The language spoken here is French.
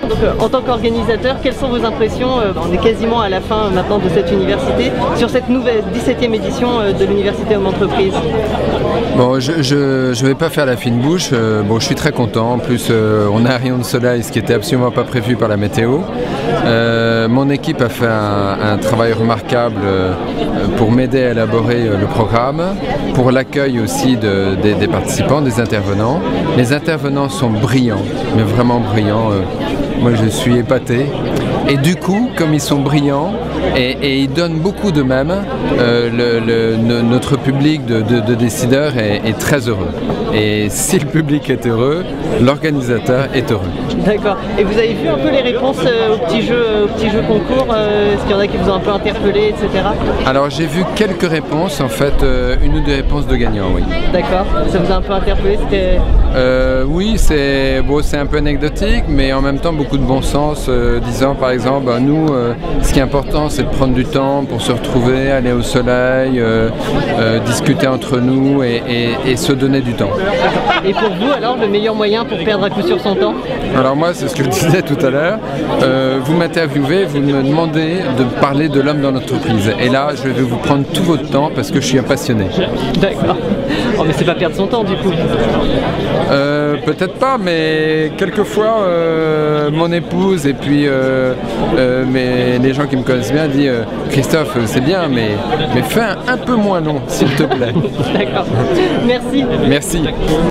Donc, en tant qu'organisateur, quelles sont vos impressions, on est quasiment à la fin maintenant de cette université, sur cette nouvelle 17e édition de l'Université Homme Entreprise? Bon, je vais pas faire la fine bouche. Bon, je suis très content. En plus, on a un rayon de soleil, ce qui était absolument pas prévu par la météo. Mon équipe a fait un travail remarquable pour m'aider à élaborer le programme, pour l'accueil aussi des participants, des intervenants. Les intervenants sont brillants, mais vraiment brillants. Moi, je suis épaté. Et du coup, comme ils sont brillants et ils donnent beaucoup d'eux-mêmes, notre public de décideurs est très heureux. Et si le public est heureux, l'organisateur est heureux. D'accord. Et vous avez vu un peu les réponses aux petits jeux concours? Est-ce qu'il y en a qui vous ont un peu interpellé, etc.? Alors j'ai vu quelques réponses, en fait, une ou deux réponses de gagnants, oui. D'accord. Ça vous a un peu interpellé? Oui, c'est un peu anecdotique, mais en même temps beaucoup de bon sens, disant par exemple, nous, ce qui est important, c'est de prendre du temps pour se retrouver, aller au soleil, discuter entre nous et se donner du temps. Et pour vous, alors, le meilleur moyen pour perdre à coup sûr son temps? Alors moi, c'est ce que je disais tout à l'heure, vous m'interviewez, vous me demandez de parler de l'homme dans l'entreprise. Et là, je vais vous prendre tout votre temps parce que je suis un passionné. D'accord. Oh, mais c'est pas perdre son temps, du coup. Peut-être pas, mais quelquefois, mon épouse et puis les gens qui me connaissent bien disent Christophe, c'est bien, mais fais un peu moins long, s'il te plaît. D'accord. Merci. Merci.